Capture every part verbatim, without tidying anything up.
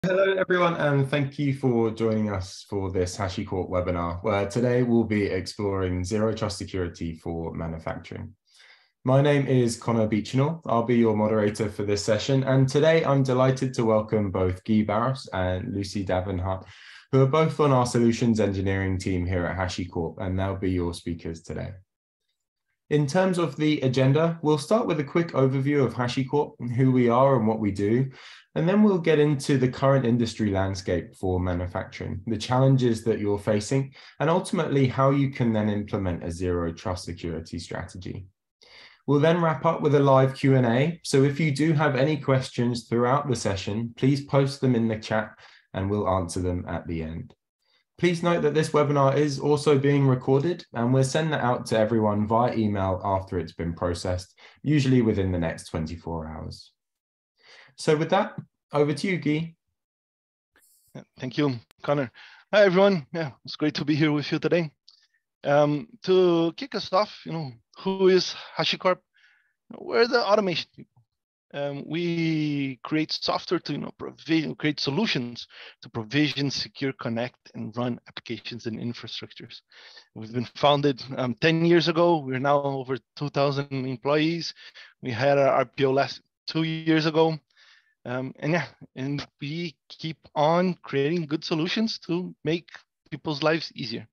Hello, everyone, and thank you for joining us for this HashiCorp webinar, where today we'll be exploring zero trust security for manufacturing. My name is Connor Beechinall. I'll be your moderator for this session, and today I'm delighted to welcome both Guy Barros and Lucy Davenhart, who are both on our solutions engineering team here at HashiCorp, and they'll be your speakers today. In terms of the agenda, we'll start with a quick overview of HashiCorp, who we are and what we do, and then we'll get into the current industry landscape for manufacturing, the challenges that you're facing, and ultimately how you can then implement a zero trust security strategy. We'll then wrap up with a live Q and A, so if you do have any questions throughout the session, please post them in the chat and we'll answer them at the end. Please note that this webinar is also being recorded, and we'll send that out to everyone via email after it's been processed, usually within the next twenty-four hours. So with that, over to you, Guy. Yeah, thank you, Connor. Hi, everyone. Yeah, it's great to be here with you today. Um, to kick us off, you know, who is HashiCorp? We're the automation people. Um, we create software to, you know, provision, create solutions to provision, secure, connect, and run applications and infrastructures. We've been founded um, ten years ago. We're now over two thousand employees. We had our R P O last two years ago. Um, and yeah, and we keep on creating good solutions to make people's lives easier.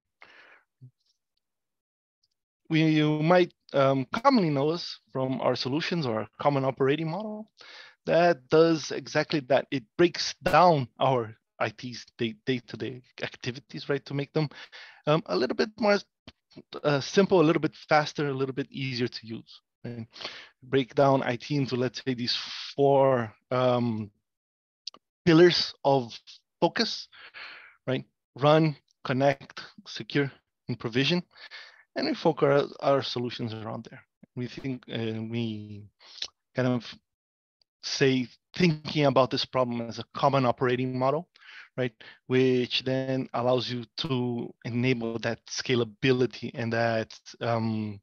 We you might um, commonly know us from our solutions or our common operating model that does exactly that. It breaks down our I T's day-to-day activities, right, to make them um, a little bit more uh, simple, a little bit faster, a little bit easier to use. Right? Break down I T into, let's say, these four um, pillars of focus, right? Run, connect, secure, and provision. And we focus our, our solutions around there. We think uh, we kind of say thinking about this problem as a common operating model, right? Which then allows you to enable that scalability and that, um,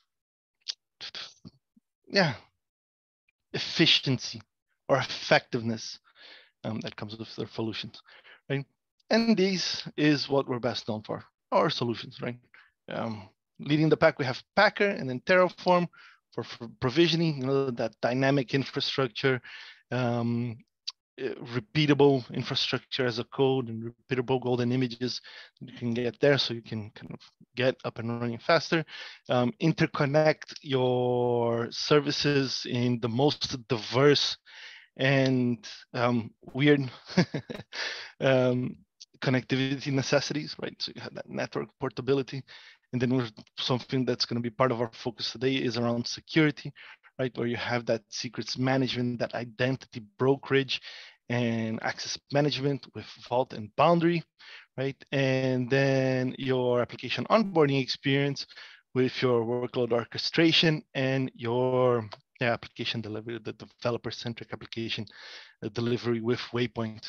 yeah, efficiency or effectiveness um, that comes with their solutions, right? And this is what we're best known for, our solutions, right? Um, leading the pack, we have Packer and then Terraform for, for provisioning, you know, that dynamic infrastructure, um, repeatable infrastructure as a code and repeatable golden images you can get there so you can kind of get up and running faster. Um, interconnect your services in the most diverse and um, weird um, connectivity necessities, right? So you have that network portability. And then we're, something that's going to be part of our focus today is around security, right? Where you have that secrets management, that identity brokerage and access management with Vault and Boundary, right? And then your application onboarding experience with your workload orchestration and your yeah, application delivery, the developer-centric application delivery with Waypoint.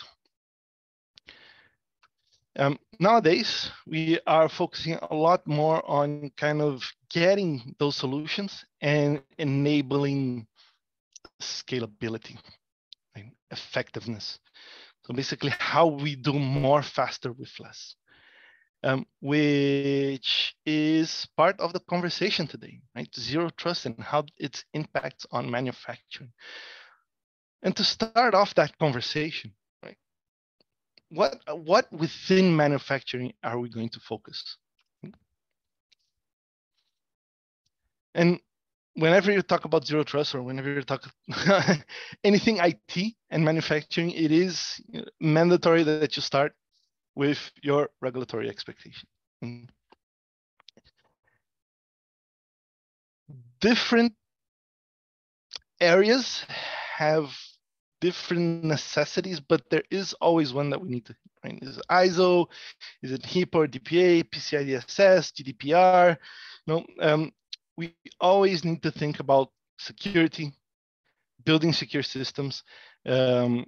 Um, nowadays, we are focusing a lot more on kind of getting those solutions and enabling scalability, right? Effectiveness. So basically how we do more faster with less, um, which is part of the conversation today, right? Zero trust and how its impacts on manufacturing. And to start off that conversation, right? What, what within manufacturing are we going to focus? And whenever you talk about zero trust or whenever you talk anything I T and manufacturing, it is mandatory that you start with your regulatory expectation. Mm. Different areas have different necessities, but there is always one that we need to, right? Is it I S O? Is it HIPAA or D P A, P C I D S S, G D P R? No, um, we always need to think about security, building secure systems. Um,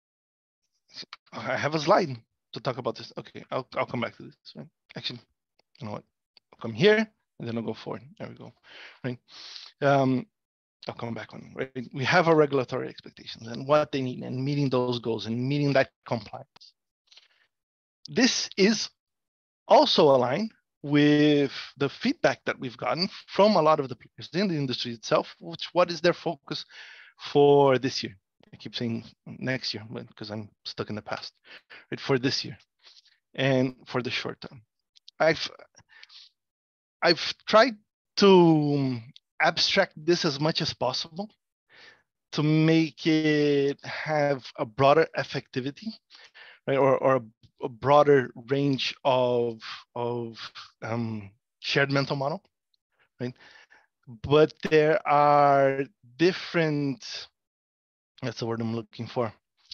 I have a slide to talk about this. Okay, I'll, I'll come back to this. Right? Actually, you know what? I'll come here and then I'll go forward. There we go. Right. Um, I'll come back on, right? We have our regulatory expectations and what they need and meeting those goals and meeting that compliance. This is also aligned with the feedback that we've gotten from a lot of the players in the industry itself, which what is their focus for this year? I keep saying next year because I'm stuck in the past, right? For this year and for the short term. I've I've tried to abstract this as much as possible to make it have a broader effectivity, right? Or, or a, a broader range of, of um, shared mental model, right? But there are different, that's the word I'm looking for.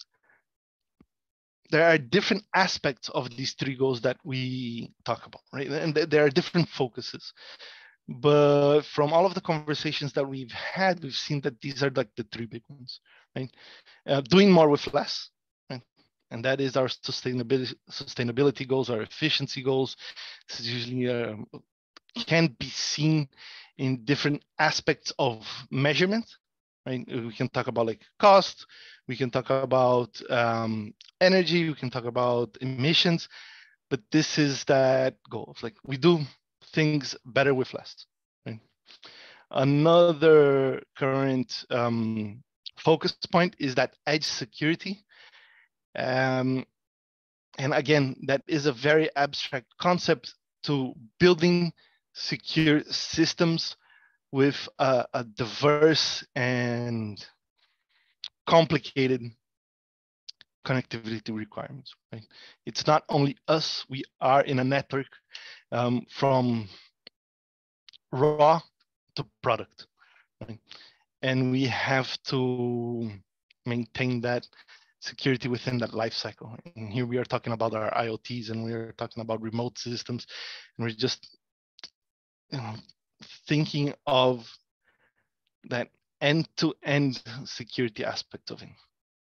There are different aspects of these three goals that we talk about, right? And there are different focuses. But from all of the conversations that we've had, we've seen that these are like the three big ones, right? Uh, doing more with less, right? And that is our sustainability sustainability goals, our efficiency goals. This is usually uh, can be seen in different aspects of measurement, right? We can talk about like cost, we can talk about um, energy, we can talk about emissions, but this is that goal of like we do things better with less. Right? Another current um, focus point is that edge security. Um, and again, that is a very abstract concept to building secure systems with a, a diverse and complicated connectivity requirements. Right? It's not only us, we are in a network um, from raw to product, right? And we have to maintain that security within that life cycle. And here we are talking about our I O Ts and we're talking about remote systems, and we're just you know, thinking of that end-to-end security aspect of it.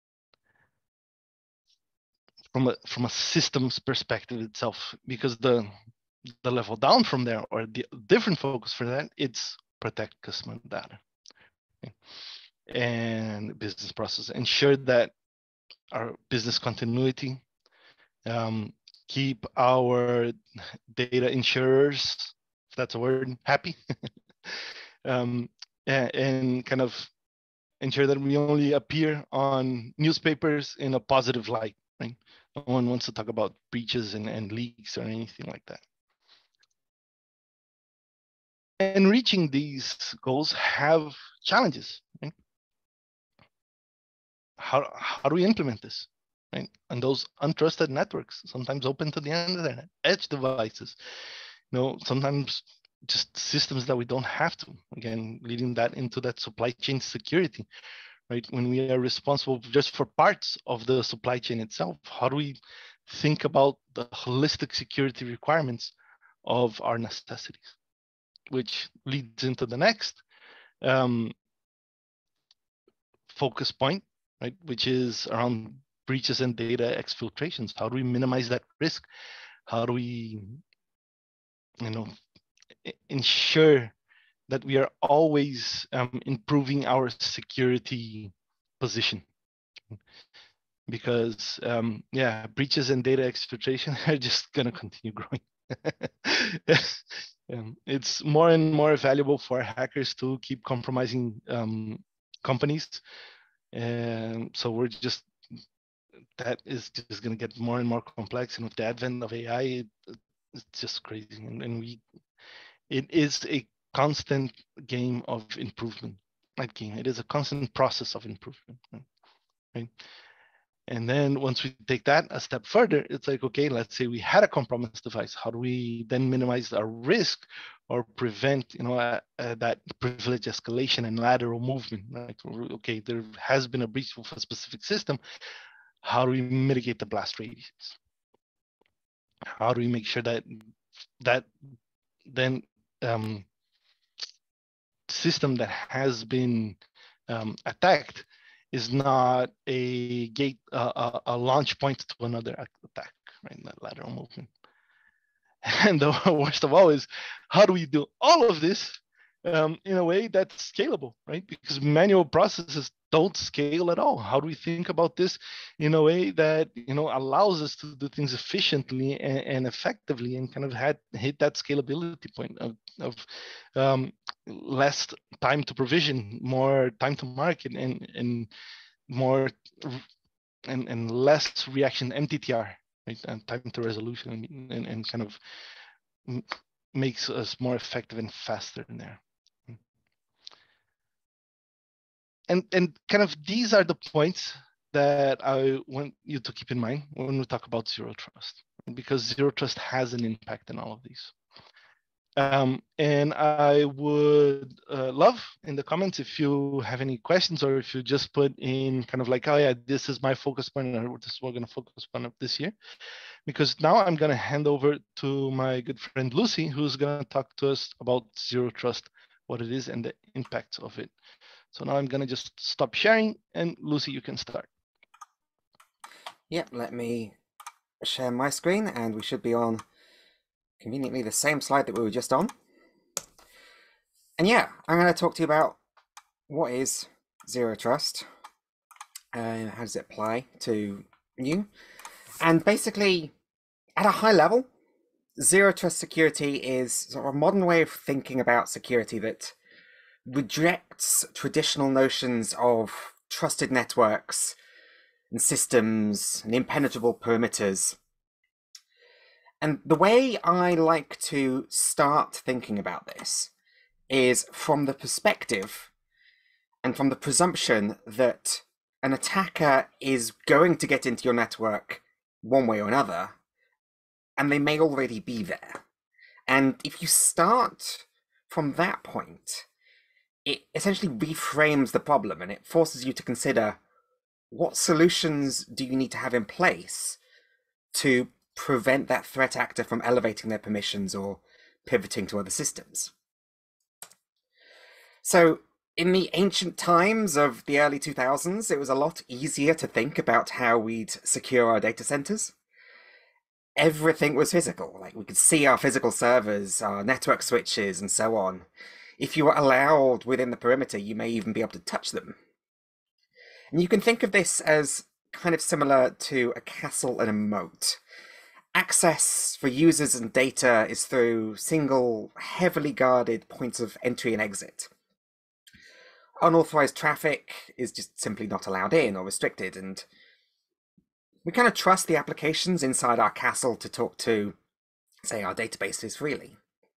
From a from a systems perspective itself, because the the level down from there or the different focus for that, it's protect customer data, okay? And business process, ensure that our business continuity, um, keep our data insurers, if that's a word, happy, um, and, and kind of ensure that we only appear on newspapers in a positive light, right? No one wants to talk about breaches and, and leaks or anything like that. And reaching these goals have challenges, right? How, how do we implement this, right? And those untrusted networks, sometimes open to the internet, edge devices, you know, sometimes just systems that we don't have to, again, leading that into that supply chain security, right? When we are responsible just for parts of the supply chain itself, how do we think about the holistic security requirements of our necessities? Which leads into the next um, focus point, right? Which is around breaches and data exfiltrations. How do we minimize that risk? How do we, you know, ensure that we are always um, improving our security position? Because um, yeah, breaches and data exfiltration are just gonna continue growing. um, it's more and more valuable for hackers to keep compromising um, companies, and so we're just that is just gonna get more and more complex. And with the advent of A I, it, it's just crazy. And, and we, it is a constant game of improvement. Not game. It is a constant process of improvement. Right? right? And then once we take that a step further, it's like, okay, let's say we had a compromised device. How do we then minimize our risk or prevent, you know, uh, uh, that privilege escalation and lateral movement, right? Okay, there has been a breach of a specific system. How do we mitigate the blast radius? How do we make sure that that then um, system that has been um, attacked is not a gate, uh, a launch point to another attack, right? That lateral movement. And the worst of all is, how do we do all of this um, in a way that's scalable, right? Because manual processes don't scale at all. How do we think about this in a way that, you know, allows us to do things efficiently and, and effectively, and kind of had hit that scalability point of, of um, less time to provision, more time to market, and and more and, and less reaction M T T R, right? And time to resolution, and, and kind of makes us more effective and faster in there. And and kind of these are the points that I want you to keep in mind when we talk about zero trust, because zero trust has an impact in all of these. Um, and I would uh, love in the comments if you have any questions, or if you just put in kind of like, oh yeah, this is my focus point, or this is what we're going to focus on this year. Because now I'm going to hand over to my good friend Lucy, who's going to talk to us about zero trust, what it is, and the impacts of it. So now I'm going to just stop sharing, and Lucy, you can start. Yep, let me share my screen, and we should be on conveniently the same slide that we were just on. And yeah, I'm going to talk to you about what is zero trust, and how does it apply to you. And basically, at a high level, zero trust security is sort of a modern way of thinking about security that rejects traditional notions of trusted networks and systems and impenetrable perimeters. And the way I like to start thinking about this is from the perspective and from the presumption that an attacker is going to get into your network one way or another, and they may already be there. And if you start from that point, it essentially reframes the problem, and it forces you to consider, what solutions do you need to have in place to prevent that threat actor from elevating their permissions or pivoting to other systems? So in the ancient times of the early two thousands, it was a lot easier to think about how we'd secure our data centers. Everything was physical. Like, we could see our physical servers, our network switches, and so on. If you were allowed within the perimeter, you may even be able to touch them. And you can think of this as kind of similar to a castle and a moat. Access for users and data is through single, heavily guarded points of entry and exit. Unauthorized traffic is just simply not allowed in or restricted, and we kind of trust the applications inside our castle to talk to, say, our databases freely.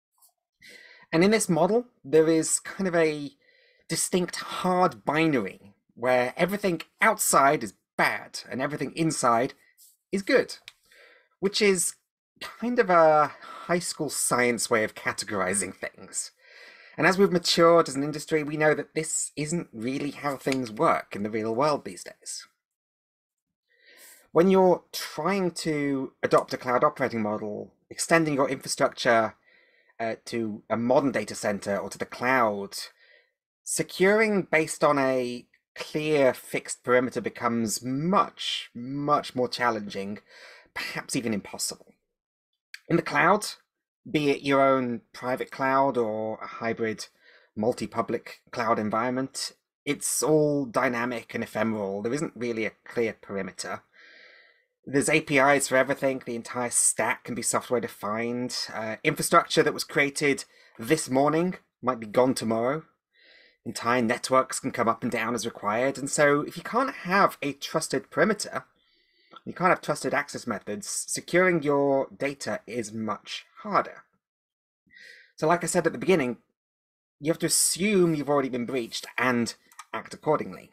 And in this model, there is kind of a distinct hard binary where everything outside is bad and everything inside is good, which is kind of a high school science way of categorizing things. And as we've matured as an industry, we know that this isn't really how things work in the real world these days. When you're trying to adopt a cloud operating model, extending your infrastructure uh, to a modern data center or to the cloud, securing based on a clear fixed perimeter becomes much, much more challenging, perhaps even impossible. In the cloud, be it your own private cloud or a hybrid multi-public cloud environment, it's all dynamic and ephemeral. There isn't really a clear perimeter. There's A P Is for everything. The entire stack can be software defined. Uh, infrastructure that was created this morning might be gone tomorrow. Entire networks can come up and down as required. And so if you can't have a trusted perimeter, you can't have trusted access methods, securing your data is much harder. So like I said at the beginning, you have to assume you've already been breached and act accordingly.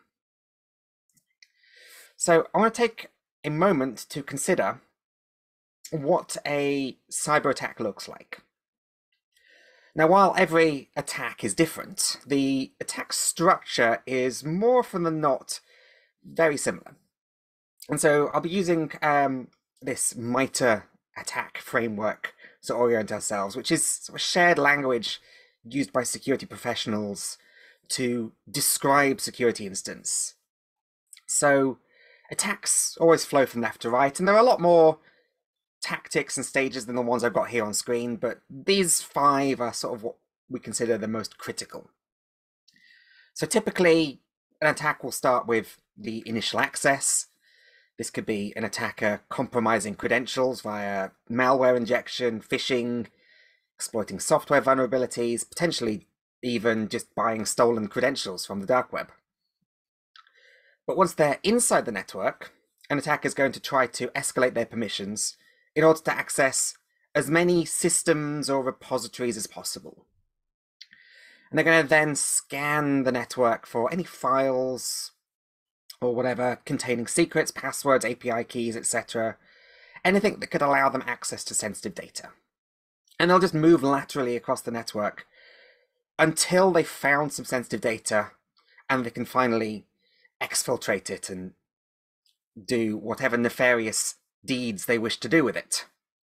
So I want to take a moment to consider what a cyber attack looks like. Now, while every attack is different, the attack structure is more often than not very similar. And so I'll be using um, this MITRE attack framework to orient ourselves, which is sort of shared language used by security professionals to describe security incidents. So attacks always flow from left to right, and there are a lot more tactics and stages than the ones I've got here on screen, but these five are sort of what we consider the most critical. So typically, an attack will start with the initial access. This could be an attacker compromising credentials via malware injection, phishing, exploiting software vulnerabilities, potentially even just buying stolen credentials from the dark web. But once they're inside the network, an attacker is going to try to escalate their permissions in order to access as many systems or repositories as possible. And they're going to then scan the network for any files or whatever containing secrets, passwords, A P I keys, et cetera. Anything that could allow them access to sensitive data. And they'll just move laterally across the network until they found some sensitive data and they can finally exfiltrate it and do whatever nefarious deeds they wish to do with it.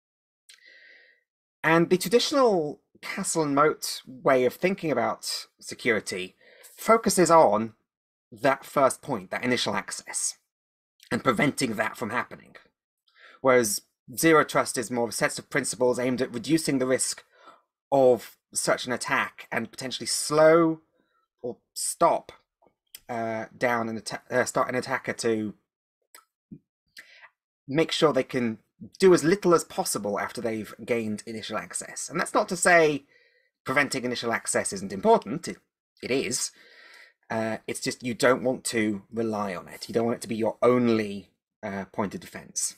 And the traditional castle and moat way of thinking about security focuses on that first point, that initial access, and preventing that from happening. Whereas Zero Trust is more of a set of principles aimed at reducing the risk of such an attack and potentially slow or stop uh, down an atta- uh, start an attacker to make sure they can do as little as possible after they've gained initial access. And that's not to say preventing initial access isn't important. It, it is. Uh, it's just you don't want to rely on it. You don't want it to be your only uh, point of defense.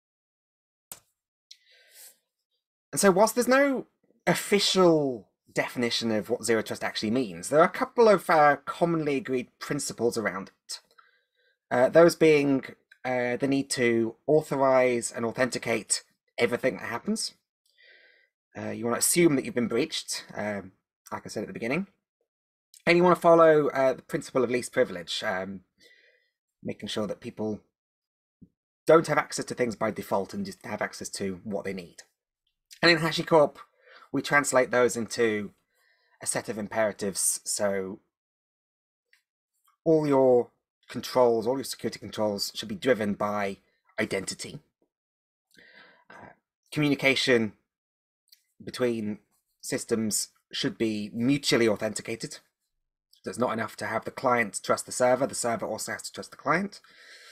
And so whilst there's no official definition of what Zero Trust actually means, there are a couple of uh, commonly agreed principles around it. Uh, those being uh, the need to authorize and authenticate everything that happens. Uh, you want to assume that you've been breached, um, like I said at the beginning. And you want to follow uh, the principle of least privilege, um, making sure that people don't have access to things by default and just have access to what they need. And in HashiCorp, we translate those into a set of imperatives. So all your controls, all your security controls should be driven by identity. Uh, communication between systems should be mutually authenticated. So it's not enough to have the client trust the server, the server also has to trust the client.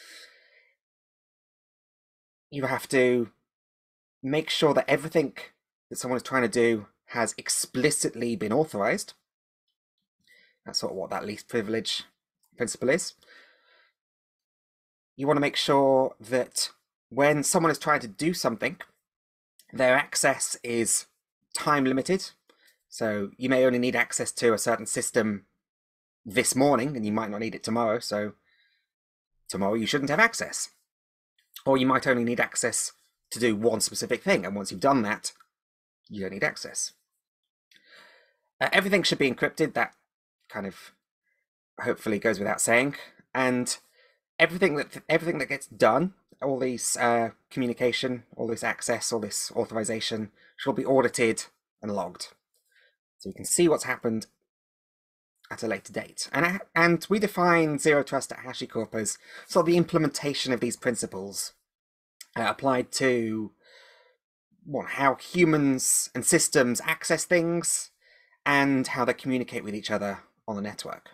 You have to make sure that everything that someone is trying to do has explicitly been authorized. That's sort of what that least privilege principle is. You want to make sure that when someone is trying to do something, their access is time limited. So you may only need access to a certain system this morning and you might not need it tomorrow. So tomorrow you shouldn't have access. Or you might only need access to do one specific thing. And once you've done that, you don't need access. Uh, everything should be encrypted. That kind of hopefully goes without saying. And everything that everything that gets done, all these uh, communication, all this access, all this authorization should be audited and logged. So you can see what's happened at a later date. And, and we define Zero Trust at HashiCorp as sort of the implementation of these principles uh, applied to well, how humans and systems access things and how they communicate with each other on the network.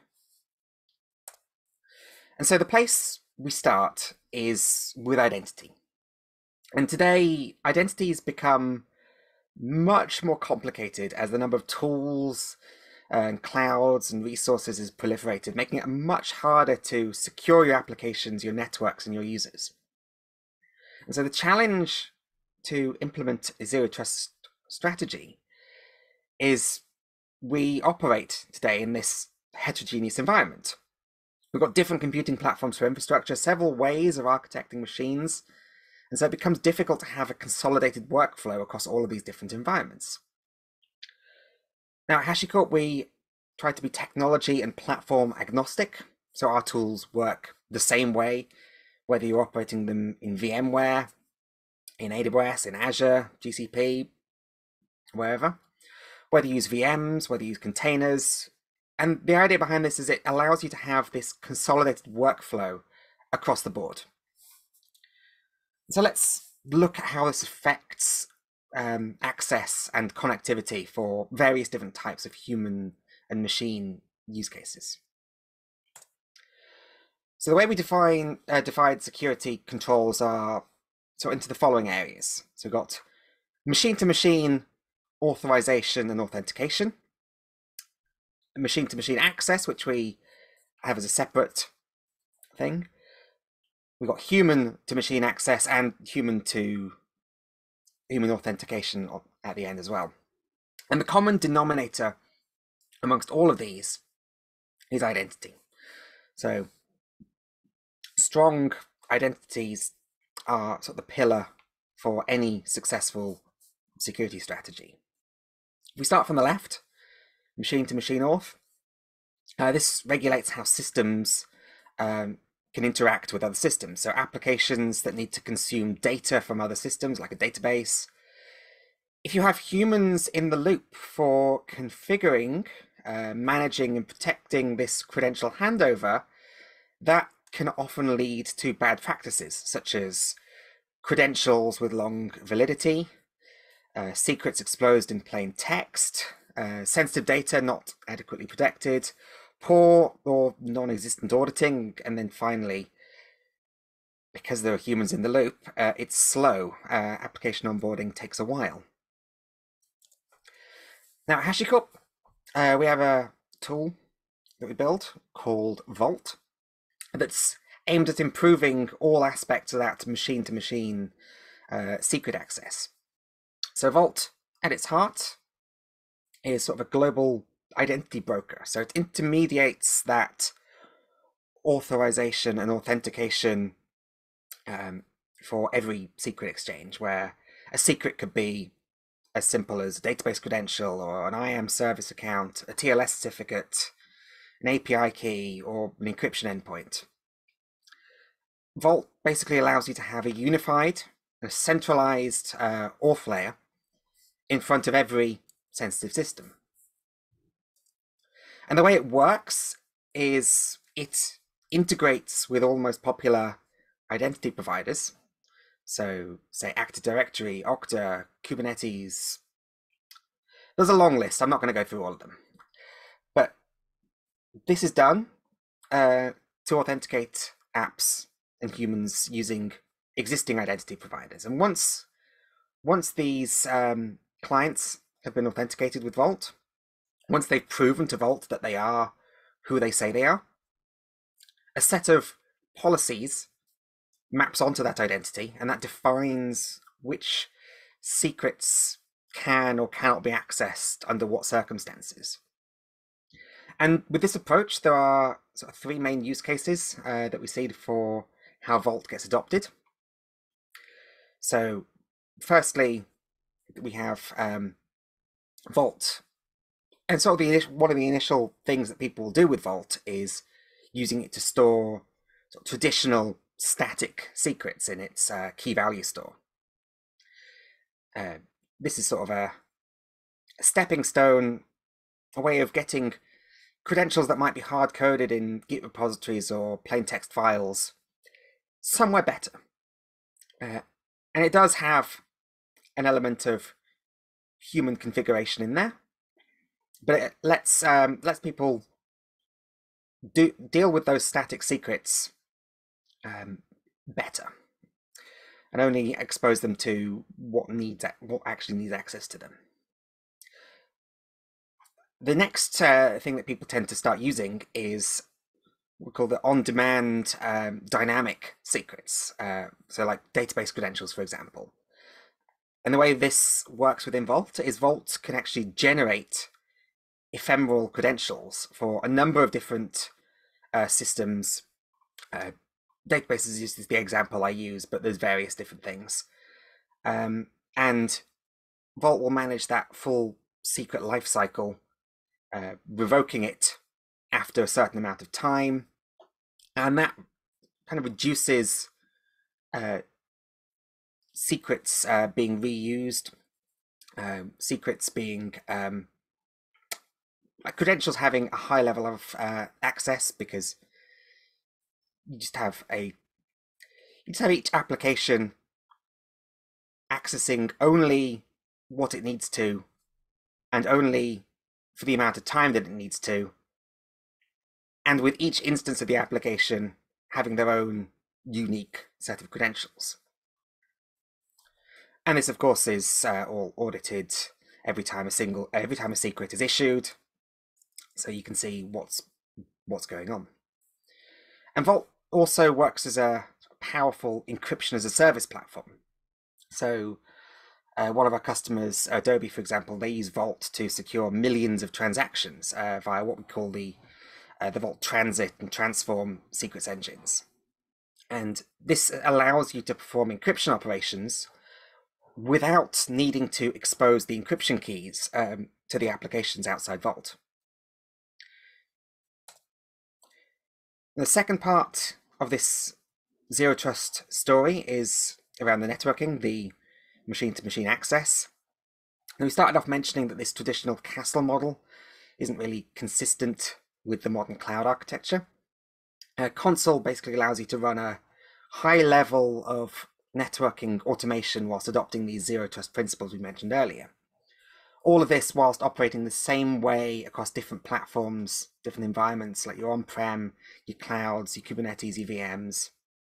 And so the place we start is with identity. And today, identities become much more complicated as the number of tools and clouds and resources is proliferated, making it much harder to secure your applications, your networks, and your users. And so the challenge to implement a zero trust strategy is we operate today in this heterogeneous environment. We've got different computing platforms for infrastructure, several ways of architecting machines, and so it becomes difficult to have a consolidated workflow across all of these different environments. Now at HashiCorp, we try to be technology and platform agnostic, so our tools work the same way, whether you're operating them in VMware, in A W S, in Azure, G C P, wherever. Whether you use V Ms, whether you use containers. And the idea behind this is it allows you to have this consolidated workflow across the board. So let's look at how this affects um, access and connectivity for various different types of human and machine use cases. So the way we define uh, divide security controls are so into the following areas. So we've got machine-to-machine authorization and authentication, machine-to-machine access, which we have as a separate thing. We've got human-to-machine access and human-to human authentication at the end as well. And the common denominator amongst all of these is identity. So strong identities are sort of the pillar for any successful security strategy. If we start from the left, machine-to-machine auth, uh, this regulates how systems um, can interact with other systems. So applications that need to consume data from other systems, like a database. If you have humans in the loop for configuring, uh, managing, and protecting this credential handover, that can often lead to bad practices, such as credentials with long validity, uh, secrets exposed in plain text, uh, sensitive data not adequately protected, poor or non-existent auditing, and then finally, because there are humans in the loop, uh, it's slow. Uh, application onboarding takes a while. Now at HashiCorp, uh, we have a tool that we built called Vault that's aimed at improving all aspects of that machine-to-machine uh, secret access. So Vault, at its heart, is sort of a global identity broker. So it intermediates that authorization and authentication um, for every secret exchange, where a secret could be as simple as a database credential or an I A M service account, a T L S certificate, an A P I key, or an encryption endpoint. Vault basically allows you to have a unified, a centralized uh, auth layer in front of every sensitive system. And the way it works is it integrates with all the most popular identity providers. So say Active Directory, Okta, Kubernetes. There's a long list. I'm not going to go through all of them. But this is done uh, to authenticate apps and humans using existing identity providers. And once, once these um, clients have been authenticated with Vault, once they've proven to Vault that they are who they say they are, a set of policies maps onto that identity, and that defines which secrets can or cannot be accessed under what circumstances. And with this approach, there are sort of three main use cases uh, that we see for how Vault gets adopted. So firstly, we have um, Vault. And so the one of the initial things that people will do with Vault is using it to store sort of traditional static secrets in its uh, key value store. Uh, this is sort of a, a stepping stone, a way of getting credentials that might be hard-coded in Git repositories or plain text files somewhere better. Uh, and it does have an element of human configuration in there, but it lets um, lets people do deal with those static secrets um, better, and only expose them to what needs what actually needs access to them. The next uh, thing that people tend to start using is what we call the on-demand um, dynamic secrets. Uh, so like database credentials, for example. And the way this works within Vault is Vault can actually generate ephemeral credentials for a number of different uh, systems. Uh, databases is the example I use, but there's various different things. Um, and Vault will manage that full secret lifecycle, uh, revoking it after a certain amount of time. And that kind of reduces uh, secrets uh, being reused, uh, secrets being um, like credentials having a high level of uh, access, because you just have a you just have each application accessing only what it needs to, and only for the amount of time that it needs to, and with each instance of the application having their own unique set of credentials. And this, of course, is uh, all audited every time a single every time a secret is issued, so you can see what's what's going on. And Vault also works as a powerful encryption as a service platform. So uh, one of our customers, Adobe, for example, they use Vault to secure millions of transactions uh, via what we call the uh, the Vault Transit and Transform secrets engines. And this allows you to perform encryption operations without needing to expose the encryption keys um, to the applications outside Vault. The second part of this zero trust story is around the networking, the machine-to-machine access. And we started off mentioning that this traditional castle model isn't really consistent with the modern cloud architecture. Uh, Consul basically allows you to run a high level of networking automation whilst adopting these zero trust principles we mentioned earlier. All of this whilst operating the same way across different platforms, different environments like your on-prem, your clouds, your Kubernetes E V Ms.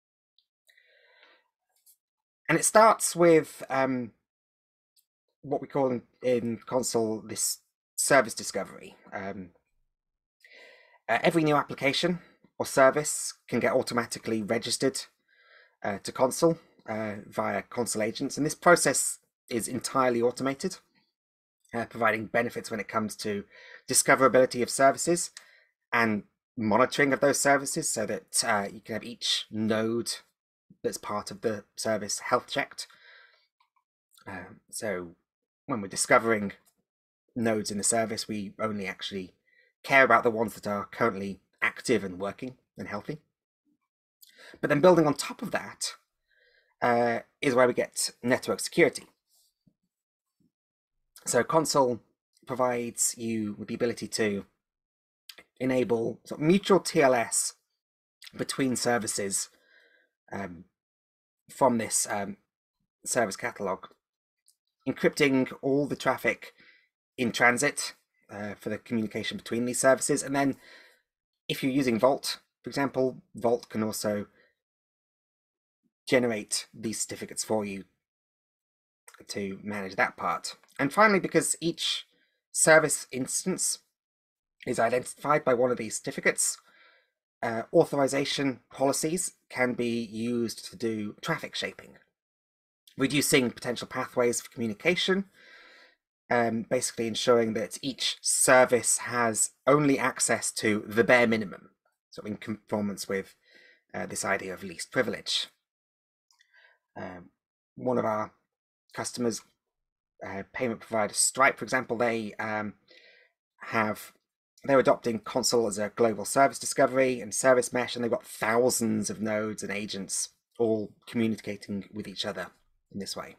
And it starts with um, what we call in, in Consul this service discovery. Um, uh, every new application or service can get automatically registered uh, to Consul uh, via Consul agents, and this process is entirely automated, uh, providing benefits when it comes to discoverability of services and monitoring of those services, so that uh, you can have each node that's part of the service health checked. Uh, so when we're discovering nodes in the service, we only actually care about the ones that are currently active and working and healthy. But then building on top of that uh, is where we get network security. So Consul provides you with the ability to enable sort of mutual T L S between services um, from this um, service catalog, encrypting all the traffic in transit uh, for the communication between these services. And then if you're using Vault, for example, Vault can also generate these certificates for you to manage that part. And finally, because each service instance is identified by one of these certificates, uh, authorization policies can be used to do traffic shaping, reducing potential pathways for communication, um, basically ensuring that each service has only access to the bare minimum, so in conformance with uh, this idea of least privilege. Um, one of our customers, uh, payment provider Stripe, for example, they um, have they're adopting Consul as a global service discovery and service mesh, and they've got thousands of nodes and agents all communicating with each other in this way.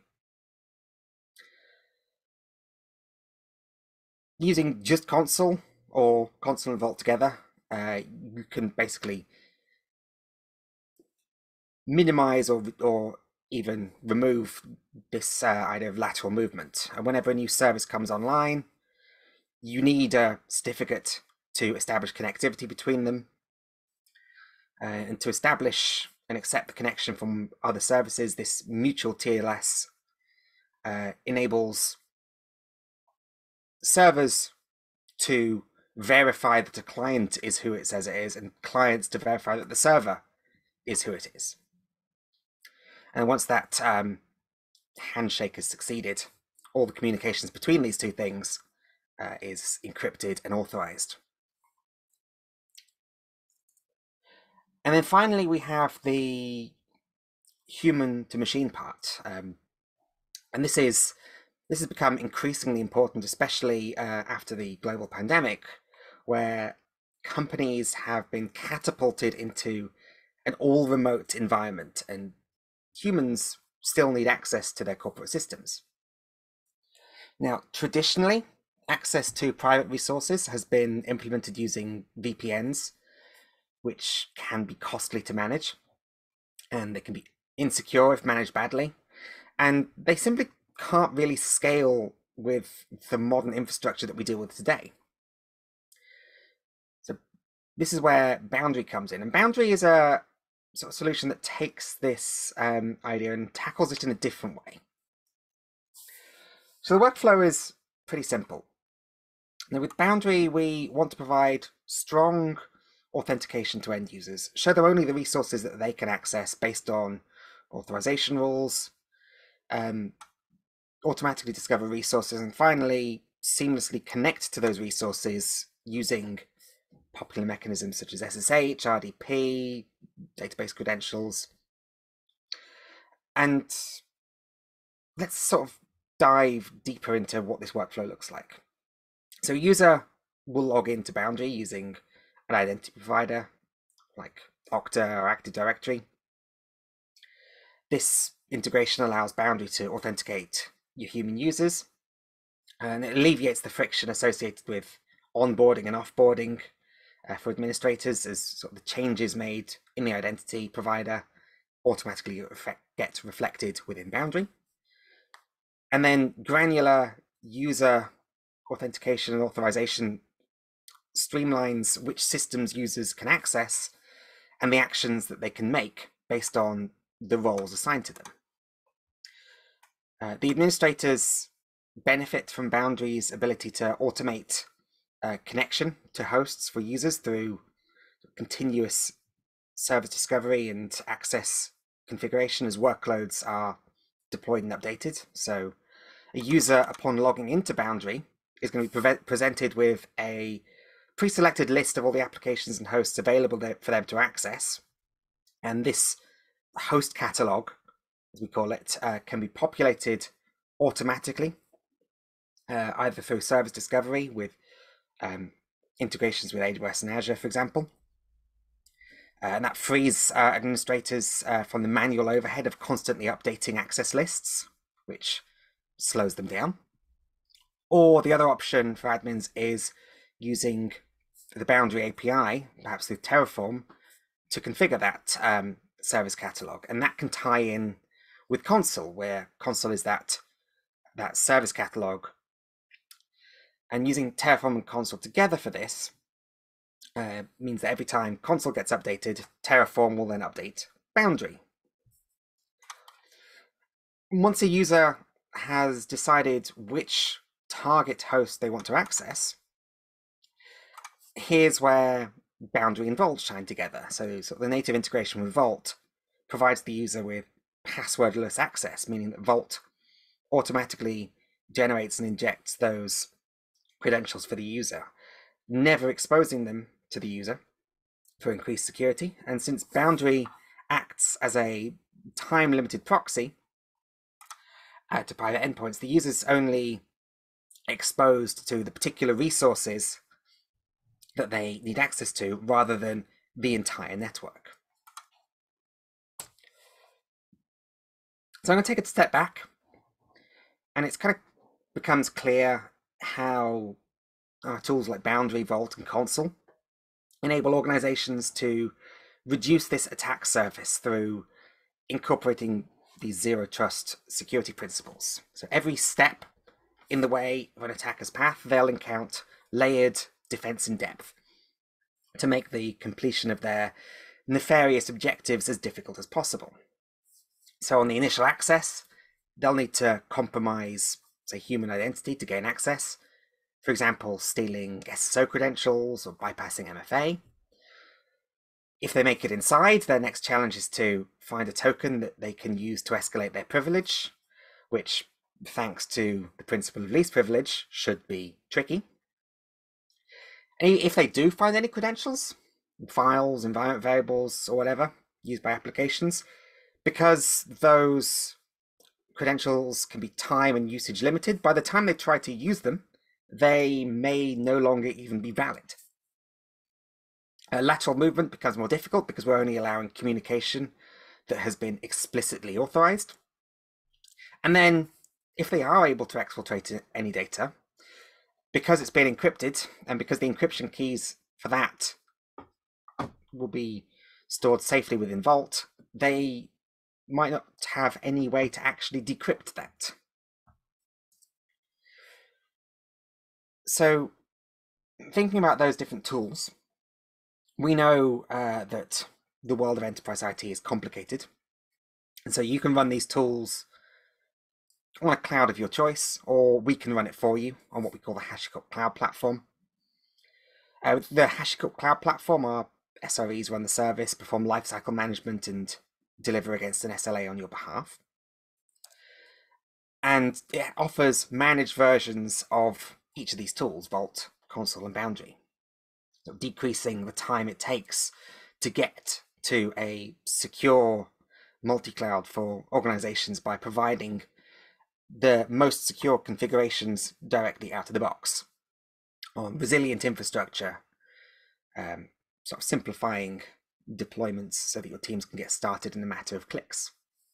Using just Consul or Consul and Vault together, uh, you can basically minimize or or even remove this uh, idea of lateral movement. And whenever a new service comes online, you need a certificate to establish connectivity between them. Uh, and to establish and accept the connection from other services, this mutual T L S uh, enables servers to verify that a client is who it says it is, and clients to verify that the server is who it is. And once that um, handshake has succeeded, all the communications between these two things uh, is encrypted and authorized. And then finally, we have the human to machine part. Um, and this is this has become increasingly important, especially uh, after the global pandemic, where companies have been catapulted into an all remote environment, and humans still need access to their corporate systems. Now, traditionally, access to private resources has been implemented using V P Ns, which can be costly to manage, and they can be insecure if managed badly, and they simply can't really scale with the modern infrastructure that we deal with today. So this is where Boundary comes in. And Boundary is a sort of solution that takes this um, idea and tackles it in a different way. So the workflow is pretty simple. Now with Boundary, we want to provide strong authentication to end users, show them only the resources that they can access based on authorization rules, um, automatically discover resources, and finally seamlessly connect to those resources using popular mechanisms such as S S H, R D P, database credentials. And let's sort of dive deeper into what this workflow looks like. So a user will log into Boundary using an identity provider like Okta or Active Directory. This integration allows Boundary to authenticate your human users, and it alleviates the friction associated with onboarding and offboarding uh, for administrators, as sort of the changes made in the identity provider automatically effect, get reflected within Boundary. And then granular user authentication and authorization streamlines which systems users can access and the actions that they can make based on the roles assigned to them. Uh, the administrators benefit from Boundary's ability to automate uh, connection to hosts for users through continuous service discovery and access configuration as workloads are deployed and updated. So a user, upon logging into Boundary, is going to be pre presented with a pre-selected list of all the applications and hosts available for them to access. And this host catalog, as we call it, uh, can be populated automatically, uh, either through service discovery with um, integrations with A W S and Azure, for example. Uh, and that frees uh, administrators uh, from the manual overhead of constantly updating access lists, which slows them down. Or the other option for admins is using the Boundary A P I, perhaps through Terraform, to configure that um, service catalog. And that can tie in with Consul, where Consul is that, that service catalog. And using Terraform and Consul together for this uh, means that every time Consul gets updated, Terraform will then update Boundary. Once a user has decided which target host they want to access, here's where Boundary and Vault shine together. So, so the native integration with Vault provides the user with passwordless access, meaning that Vault automatically generates and injects those credentials for the user, never exposing them to the user for increased security. And since Boundary acts as a time-limited proxy uh, to private endpoints, the user's only exposed to the particular resources that they need access to rather than the entire network. So I'm going to take a step back, and it's kind of becomes clear how uh, tools like Boundary, Vault, and Consul enable organizations to reduce this attack surface through incorporating these zero trust security principles. So every step in the way of an attacker's path, they'll encounter layered defense in depth to make the completion of their nefarious objectives as difficult as possible. So on the initial access, they'll need to compromise, say, human identity to gain access. For example, stealing S S O credentials or bypassing M F A. If they make it inside, their next challenge is to find a token that they can use to escalate their privilege, which, thanks to the principle of least privilege, should be tricky. And if they do find any credentials, files, environment variables, or whatever, used by applications, because those credentials can be time and usage limited, by the time they try to use them, they may no longer even be valid. Uh, lateral movement becomes more difficult because we're only allowing communication that has been explicitly authorized. And then, if they are able to exfiltrate any data, because it's been encrypted, and because the encryption keys for that will be stored safely within Vault, they might not have any way to actually decrypt that. So thinking about those different tools, we know uh, that the world of enterprise I T is complicated. And so you can run these tools on a cloud of your choice, or we can run it for you on what we call the HashiCorp Cloud Platform. Uh, the HashiCorp Cloud Platform, our S R Es run the service, perform lifecycle management, and deliver against an S L A on your behalf. And it offers managed versions of each of these tools, Vault, Consul, and Boundary, so decreasing the time it takes to get to a secure multi-cloud for organizations by providing the most secure configurations directly out of the box on resilient infrastructure, um, sort of simplifying deployments so that your teams can get started in a matter of clicks.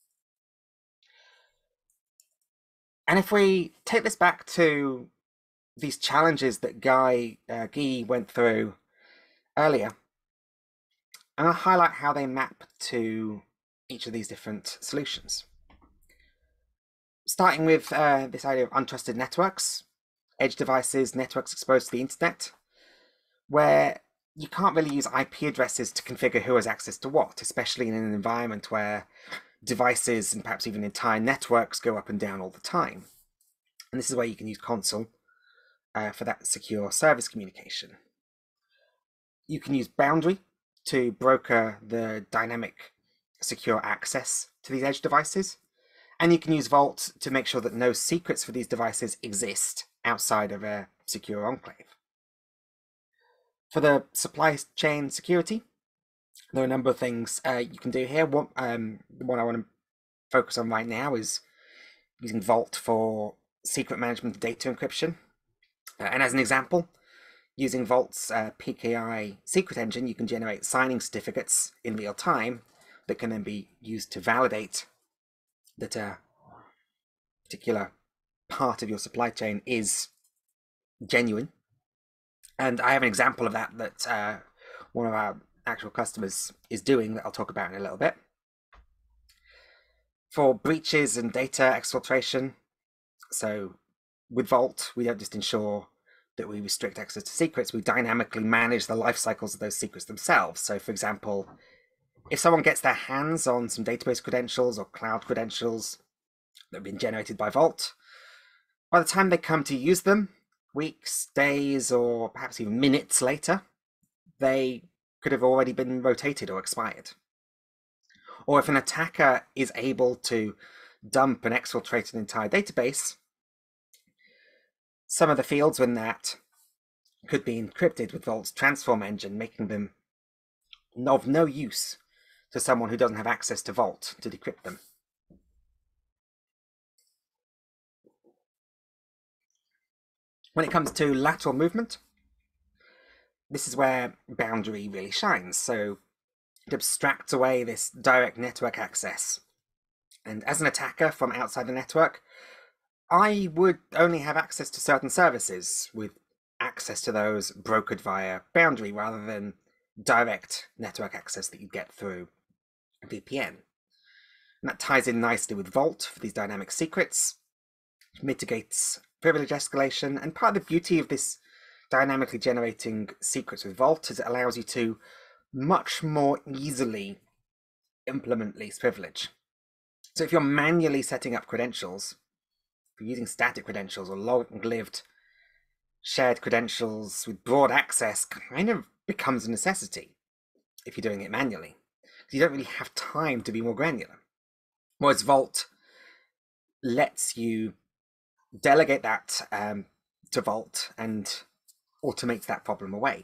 And if we take this back to these challenges that Guy uh, Guy went through earlier, I'm going to highlight how they map to each of these different solutions. Starting with uh, this idea of untrusted networks, edge devices, networks exposed to the internet, where you can't really use I P addresses to configure who has access to what, especially in an environment where devices and perhaps even entire networks go up and down all the time. And this is where you can use Consul uh, for that secure service communication. You can use Boundary to broker the dynamic secure access to these edge devices. And you can use Vault to make sure that no secrets for these devices exist outside of a secure enclave. For the supply chain security, there are a number of things uh, you can do here. One, um, the one I want to focus on right now is using Vault for secret management of data encryption. Uh, and as an example, using Vault's uh, P K I secret engine, you can generate signing certificates in real time that can then be used to validate that a particular part of your supply chain is genuine. And I have an example of that that uh, one of our actual customers is doing that I'll talk about in a little bit. For breaches and data exfiltration, so with Vault, we don't just ensure that we restrict access to secrets, we dynamically manage the life cycles of those secrets themselves. So for example, if someone gets their hands on some database credentials or cloud credentials that have been generated by Vault, by the time they come to use them, weeks, days, or perhaps even minutes later, they could have already been rotated or expired. Or if an attacker is able to dump and exfiltrate an entire database, some of the fields in that could be encrypted with Vault's transform engine, making them of no use to someone who doesn't have access to Vault to decrypt them. When it comes to lateral movement, this is where Boundary really shines. So it abstracts away this direct network access. And as an attacker from outside the network, I would only have access to certain services with access to those brokered via Boundary rather than direct network access that you get through a V P N. And that ties in nicely with Vault for these dynamic secrets, which mitigates privilege escalation. And part of the beauty of this dynamically generating secrets with Vault is it allows you to much more easily implement least privilege. So if you're manually setting up credentials, if you're using static credentials or long-lived shared credentials with broad access, kind of becomes a necessity if you're doing it manually. You don't really have time to be more granular. Whereas Vault lets you delegate that um, to Vault and automates that problem away.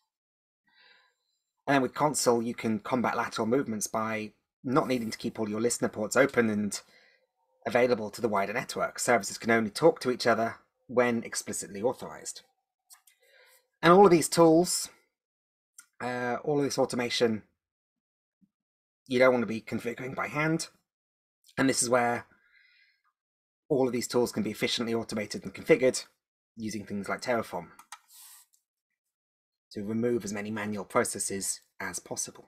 And then with Consul, you can combat lateral movements by not needing to keep all your listener ports open and available to the wider network. Services can only talk to each other when explicitly authorized. And all of these tools, uh, all of this automation, you don't want to be configuring by hand. And this is where all of these tools can be efficiently automated and configured using things like Terraform to remove as many manual processes as possible.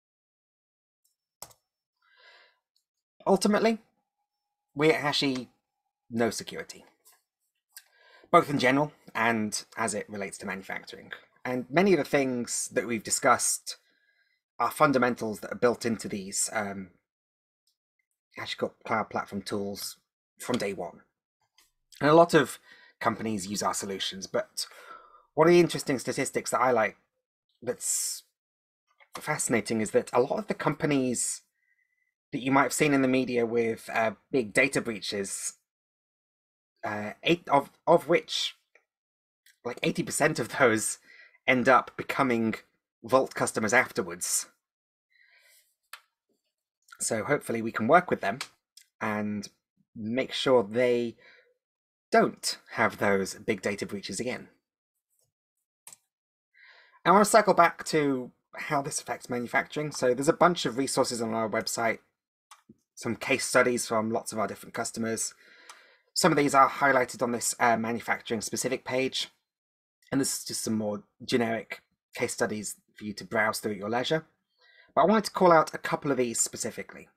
Ultimately, we at Hashi know security, both in general and as it relates to manufacturing. And many of the things that we've discussed are fundamentals that are built into these um, HashiCorp Cloud Platform tools from day one. And a lot of companies use our solutions, but one of the interesting statistics that I like that's fascinating is that a lot of the companies that you might have seen in the media with uh, big data breaches, uh, eight of, of which like eighty percent of those end up becoming Vault customers afterwards. So hopefully we can work with them and make sure they don't have those big data breaches again. I want to cycle back to how this affects manufacturing. So there's a bunch of resources on our website, some case studies from lots of our different customers. Some of these are highlighted on this uh, manufacturing specific page. And this is just some more generic case studies for you to browse through at your leisure. But I wanted to call out a couple of these specifically.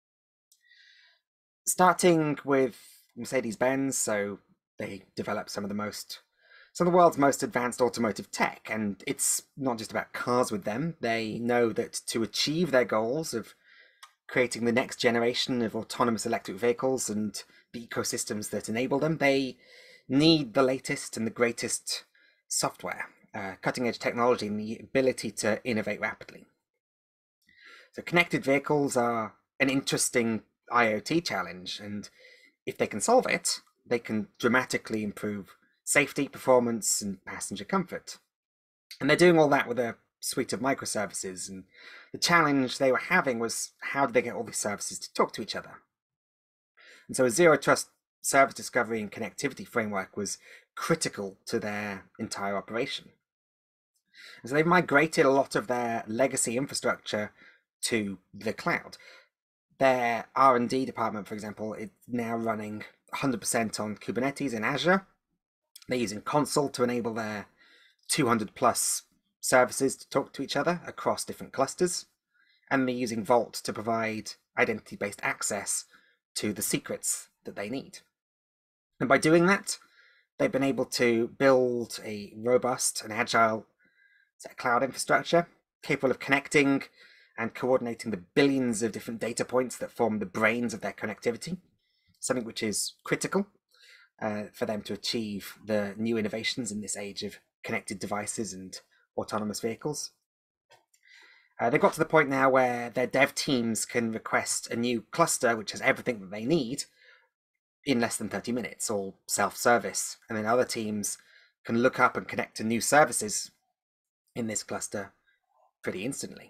Starting with Mercedes-Benz, so they develop some of the most, some of the world's most advanced automotive tech, and it's not just about cars with them. They know that to achieve their goals of creating the next generation of autonomous electric vehicles and the ecosystems that enable them, they need the latest and the greatest software, uh, cutting-edge technology, and the ability to innovate rapidly. So connected vehicles are an interesting I O T challenge, and if they can solve it, they can dramatically improve safety, performance, and passenger comfort. And they're doing all that with a suite of microservices, and the challenge they were having was how did they get all these services to talk to each other? And so a zero trust service discovery and connectivity framework was critical to their entire operation. And so they've migrated a lot of their legacy infrastructure to the cloud. Their R and D department, for example, is now running one hundred percent on Kubernetes in Azure. They're using Consul to enable their two hundred plus services to talk to each other across different clusters. And they're using Vault to provide identity-based access to the secrets that they need. And by doing that, they've been able to build a robust and agile cloud infrastructure capable of connecting and coordinating the billions of different data points that form the brains of their connectivity, something which is critical uh, for them to achieve the new innovations in this age of connected devices and autonomous vehicles. Uh, they've got to the point now where their dev teams can request a new cluster which has everything that they need in less than thirty minutes, all self-service, and then other teams can look up and connect to new services in this cluster pretty instantly.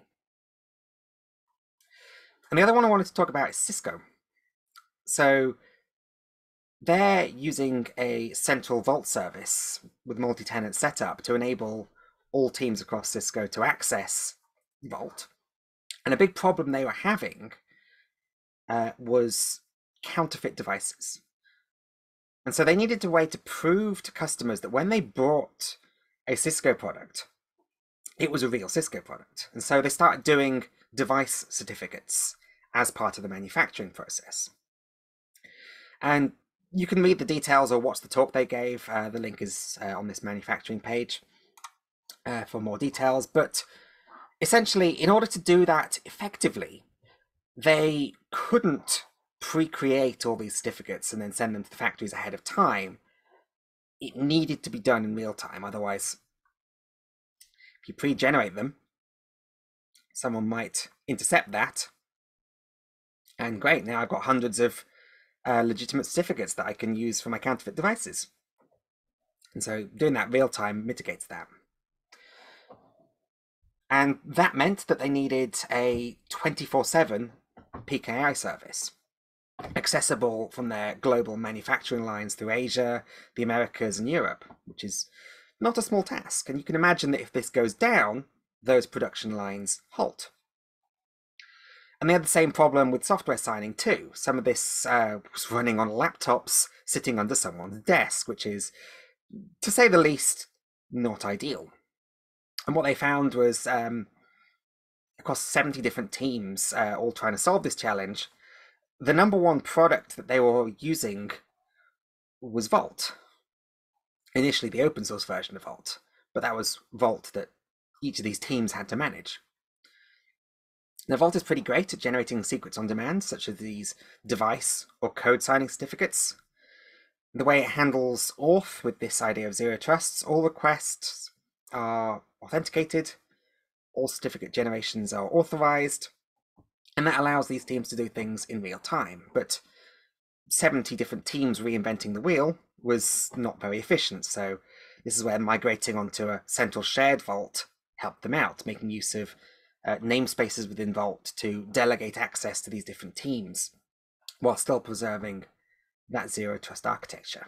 And the other one I wanted to talk about is Cisco. So they're using a central Vault service with multi-tenant setup to enable all teams across Cisco to access Vault. And a big problem they were having uh, was counterfeit devices. And so they needed a way to prove to customers that when they bought a Cisco product, it was a real Cisco product. And so they started doing device certificates as part of the manufacturing process. And you can read the details or watch the talk they gave. Uh, the link is uh, on this manufacturing page uh, for more details. But essentially, in order to do that effectively, they couldn't pre-create all these certificates and then send them to the factories ahead of time. It needed to be done in real time. Otherwise, if you pre-generate them, someone might intercept that. And great, now I've got hundreds of uh, legitimate certificates that I can use for my counterfeit devices. And so doing that real time mitigates that. And that meant that they needed a twenty-four seven P K I service, accessible from their global manufacturing lines through Asia, the Americas, and Europe, which is not a small task. And you can imagine that if this goes down, those production lines halt. And they had the same problem with software signing too. Some of this uh, was running on laptops sitting under someone's desk, which is, to say the least, not ideal. And what they found was um, across seventy different teams, uh, all trying to solve this challenge, the number one product that they were using was Vault. initially the open source version of Vault, but that was Vault that each of these teams had to manage. Now, Vault is pretty great at generating secrets on demand, such as these device or code signing certificates. The way it handles auth with this idea of zero trusts, all requests are authenticated, all certificate generations are authorized, and that allows these teams to do things in real time. But seventy different teams reinventing the wheel was not very efficient, so this is where migrating onto a central shared Vault helped them out, making use of uh, namespaces within Vault to delegate access to these different teams, while still preserving that zero trust architecture.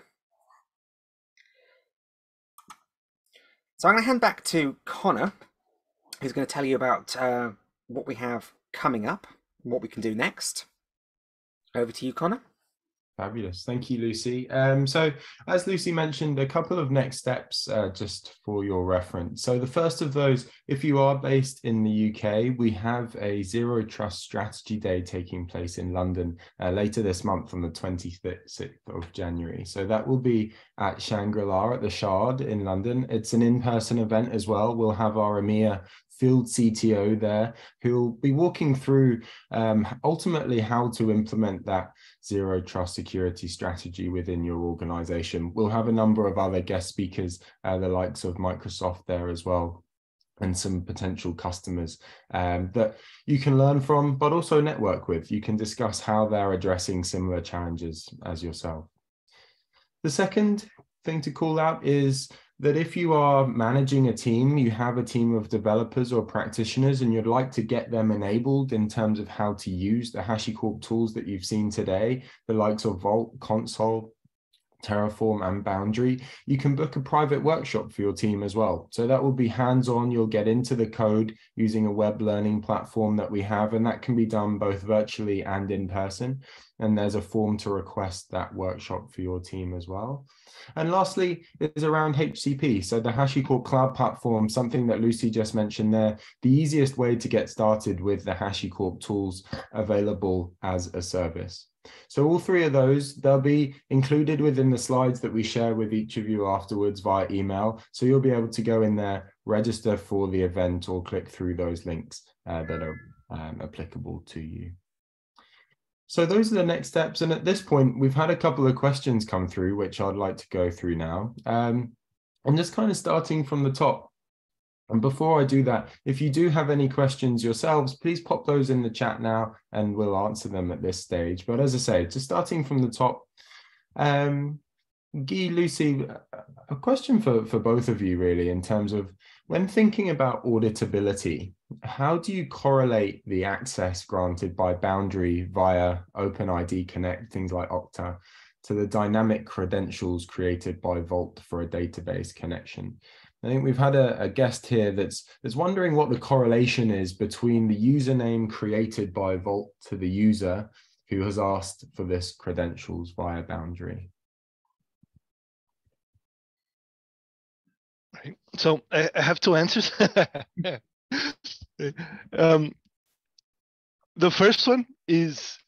So I'm going to hand back to Connor, who's going to tell you about uh, what we have coming up, what we can do next. Over to you, Connor. Fabulous. Thank you, Lucy. Um, so as Lucy mentioned, a couple of next steps uh, just for your reference. So the first of those, if you are based in the U K, we have a Zero Trust Strategy Day taking place in London uh, later this month on the twenty-sixth of January. So that will be at Shangri-La at the Shard in London. It's an in-person event as well. We'll have our EMEA field C T O there, who'll be walking through um, ultimately how to implement that zero trust security strategy within your organization. We'll have a number of other guest speakers, uh, the likes of Microsoft there as well, and some potential customers um, that you can learn from, but also network with. You can discuss how they're addressing similar challenges as yourself. The second thing to call out is that if you are managing a team, you have a team of developers or practitioners, and you'd like to get them enabled in terms of how to use the HashiCorp tools that you've seen today, the likes of Vault, Consul, Terraform, and Boundary, you can book a private workshop for your team as well. So that will be hands-on. You'll get into the code using a web learning platform that we have, and that can be done both virtually and in person. And there's a form to request that workshop for your team as well. And lastly is around H C P. So the HashiCorp Cloud Platform, something that Lucy just mentioned there, the easiest way to get started with the HashiCorp tools available as a service. So all three of those, they'll be included within the slides that we share with each of you afterwards via email. So you'll be able to go in there, register for the event, or click through those links uh, that are um, applicable to you. So those are the next steps. And at this point, we've had a couple of questions come through, which I'd like to go through now. Um, and just kind of starting from the top. And before I do that, if you do have any questions yourselves, please pop those in the chat now and we'll answer them at this stage. But as I say, just starting from the top, um, Guy, Lucy, a question for, for both of you really, in terms of when thinking about auditability, how do you correlate the access granted by Boundary via OpenID Connect, things like Okta, to the dynamic credentials created by Vault for a database connection? I think we've had a, a guest here that's, that's wondering what the correlation is between the username created by Vault to the user who has asked for this credentials via Boundary. Right. So I, I have two answers. um, the first one is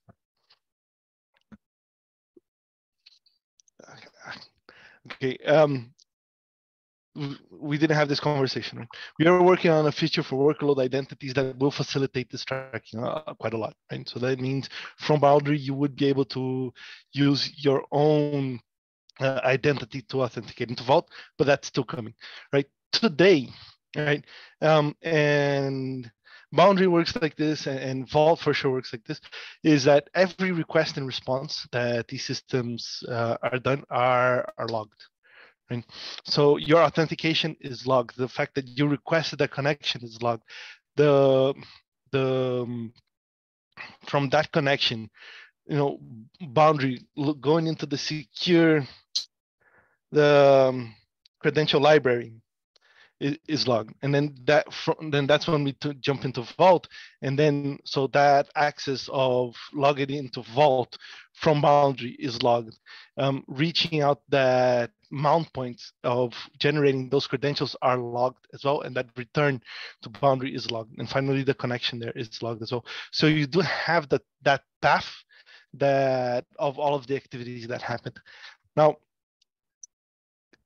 okay. Um, we didn't have this conversation. Right? We are working on a feature for workload identities that will facilitate this tracking uh, quite a lot. Right. So that means from Boundary you would be able to use your own Uh, identity to authenticate into Vault, but that's still coming, right? Today, right? Um, and Boundary works like this, and, and Vault for sure works like this, is that every request and response that these systems uh, are done are, are logged, right? So your authentication is logged. The fact that you requested a connection is logged. The, the um, from that connection, you know, Boundary going into the secure the um, credential library is, is logged, and then that from, then that's when we to jump into Vault, and then so that access of logging into Vault from Boundary is logged. Um, reaching out that mount points of generating those credentials are logged as well, and that return to Boundary is logged, and finally the connection there is logged as well. So you do have that that path that of all of the activities that happened. Now,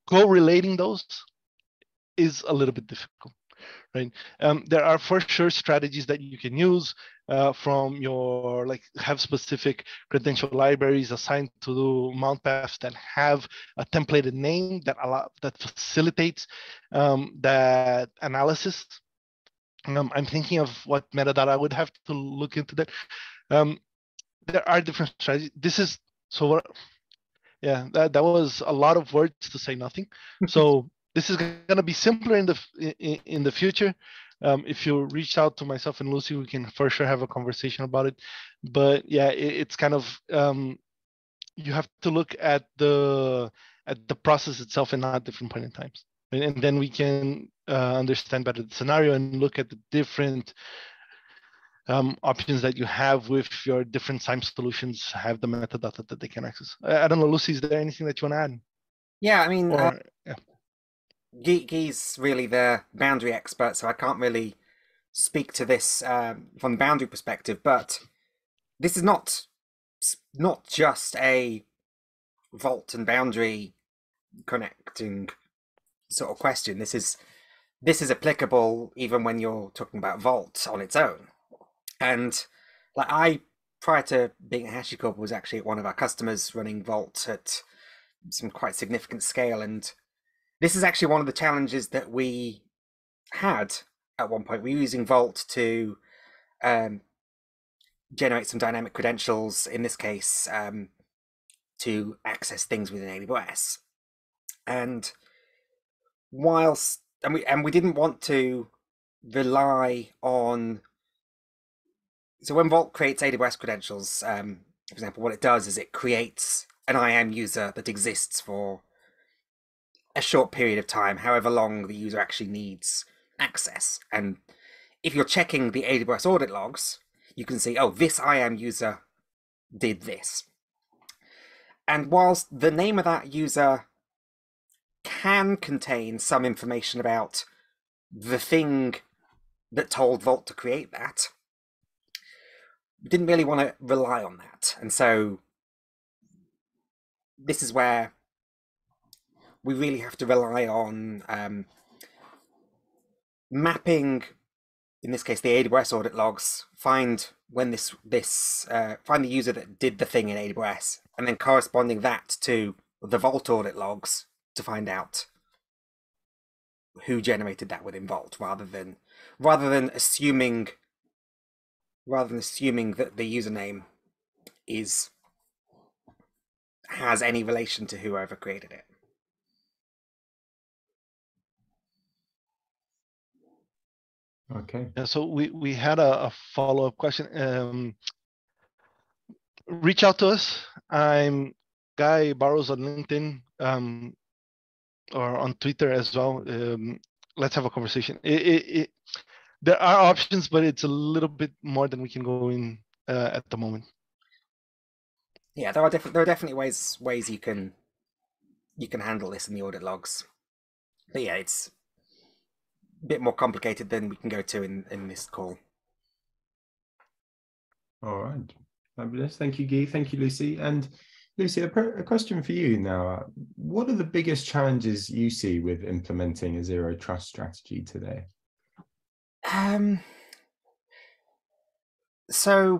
correlating those is a little bit difficult, right? Um, there are for sure strategies that you can use uh, from your, like have specific credential libraries assigned to mount paths that have a templated name that allow that facilitates um, that analysis. Um, I'm thinking of what metadata I would have to look into that. Um, there are different strategies. This is so what. Yeah, that, that was a lot of words to say nothing. So this is going to be simpler in the in, in the future. Um, if you reach out to myself and Lucy, we can for sure have a conversation about it. But yeah, it, it's kind of um, you have to look at the at the process itself and not different point in times, and, and then we can uh, understand better the scenario and look at the different um, options that you have with your different S I M solutions have the metadata that they can access. I, I don't know, Lucy, is there anything that you want to add? Yeah, I mean, uh, Or yeah. Guy, Guy's really the boundary expert, so I can't really speak to this um, from the boundary perspective. But this is not not just a vault and boundary connecting sort of question. This is this is applicable even when you're talking about vault on its own. And like I, prior to being at HashiCorp, was actually at one of our customers running Vault at some quite significant scale. And this is actually one of the challenges that we had at one point. We were using Vault to um, generate some dynamic credentials, in this case, um, to access things within A W S. And whilst, and we, and we didn't want to rely on, so when Vault creates A W S credentials, um, for example, what it does is it creates an I A M user that exists for a short period of time, however long the user actually needs access. And if you're checking the A W S audit logs, you can see, oh, this I A M user did this. And whilst the name of that user can contain some information about the thing that told Vault to create that, we didn't really want to rely on that. And so this is where we really have to rely on um, mapping, in this case, the A W S audit logs, find when this, this uh, find the user that did the thing in A W S, and then corresponding that to the Vault audit logs to find out who generated that within Vault, rather than rather than assuming rather than assuming that the username is has any relation to whoever created it. Okay. Yeah, so we, we had a, a follow-up question. Um, reach out to us. I'm Guy Barrows on LinkedIn um, or on Twitter as well. Um, let's have a conversation. It, it, it, there are options, but it's a little bit more than we can go in uh, at the moment. Yeah, there are different. There are definitely ways ways you can you can handle this in the audit logs. But yeah, it's a bit more complicated than we can go to in in this call. All right. Fabulous. Thank you, Guy. Thank you, Lucy. And Lucy, a, a question for you now. What are the biggest challenges you see with implementing a zero trust strategy today? Um. So,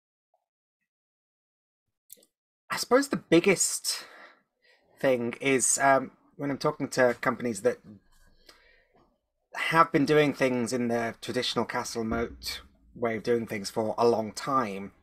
I suppose the biggest thing is um, when I'm talking to companies that have been doing things in the traditional castle moat way of doing things for a long time.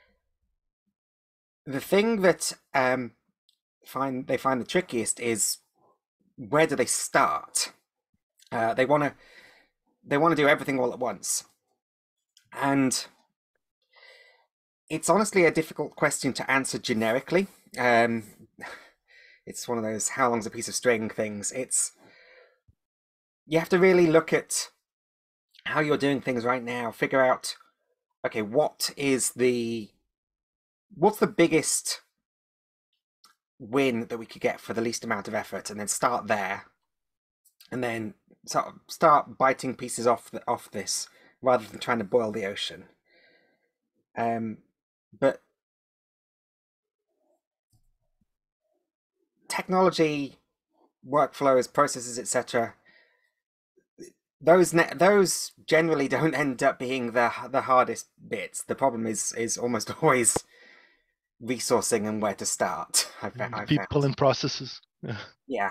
The thing that um, find they find the trickiest is where do they start? Uh, they want to they want to do everything all at once, and it's honestly a difficult question to answer generically. Um, it's one of those how long's a piece of string things. It's you have to really look at how you're doing things right now. Figure out, okay, what is the what's the biggest win that we could get for the least amount of effort, and then start there, and then sort of start biting pieces off the, off this rather than trying to boil the ocean. Um, but technology workflows, processes, et cetera. Those ne those generally don't end up being the the hardest bits. The problem is is almost always resourcing and where to start. I've, I've People found. and processes. Yeah. Yeah.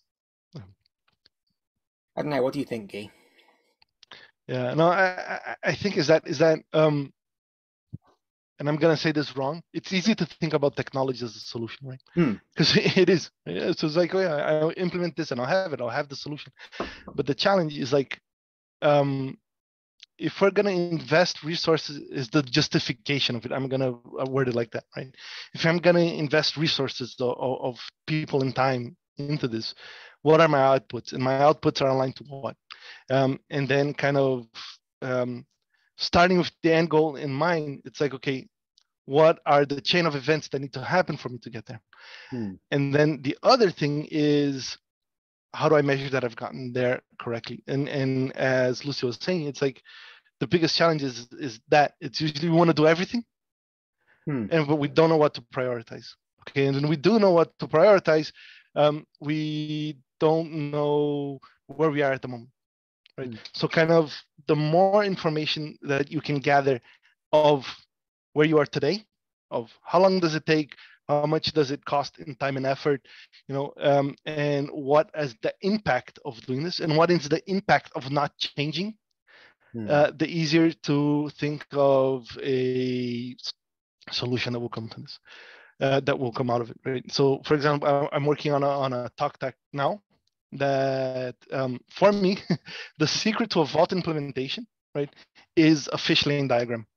I don't know. What do you think, Guy? Yeah. No, I, I I think is that is that um, and I'm gonna say this wrong. It's easy to think about technology as a solution, right? Because hmm. it is. Yeah, so it's like, oh yeah, I'll implement this and I'll have it. I'll have the solution. But the challenge is like, um, if we're gonna invest resources, is the justification of it. I'm gonna word it like that, right? If I'm gonna invest resources of, of people and time into this, what are my outputs? And my outputs are aligned to what? Um, and then kind of um, starting with the end goal in mind, it's like, okay, what are the chain of events that need to happen for me to get there? Hmm. And then the other thing is, how do I measure that I've gotten there correctly? And and as Lucy was saying, it's like the biggest challenge is, is that it's usually we want to do everything, hmm. and but we don't know what to prioritize. Okay, and then we do know what to prioritize. Um, we don't know where we are at the moment, right? Hmm. So kind of the more information that you can gather of where you are today, of how long does it take, how much does it cost in time and effort, you know, um, and what is the impact of doing this, and what is the impact of not changing, hmm. uh, the easier to think of a solution that will come to this, uh, that will come out of it, right? So, for example, I'm working on a on a talk tech now that, um, for me, the secret to a Vault implementation, right, is a fish lane diagram.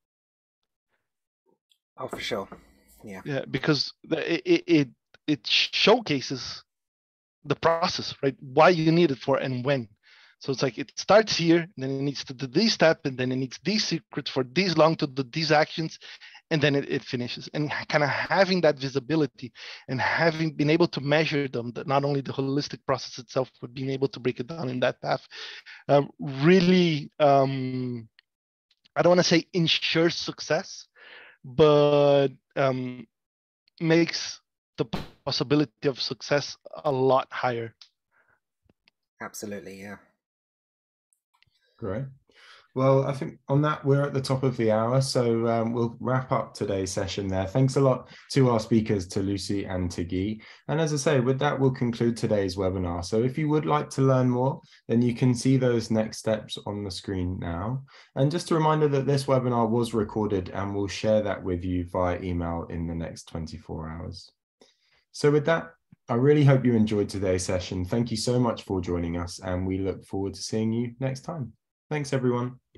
Oh, for sure. Yeah. Yeah, because it it it, it showcases the process, right? Why you need it for and when. So it's like it starts here, and then it needs to do this step, and then it needs these secrets for these long to do these actions, and then it, it finishes. And kind of having that visibility and having been able to measure them, that not only the holistic process itself, but being able to break it down in that path, um, really, um, I don't want to say ensures success, but um, makes the possibility of success a lot higher. Absolutely, yeah. Great. Well, I think on that, we're at the top of the hour, so um, we'll wrap up today's session there. Thanks a lot to our speakers, to Lucy and to Guy. And as I say, with that, we'll conclude today's webinar. So if you would like to learn more, then you can see those next steps on the screen now. And just a reminder that this webinar was recorded, and we'll share that with you via email in the next twenty-four hours. So with that, I really hope you enjoyed today's session. Thank you so much for joining us, and we look forward to seeing you next time. Thanks, everyone.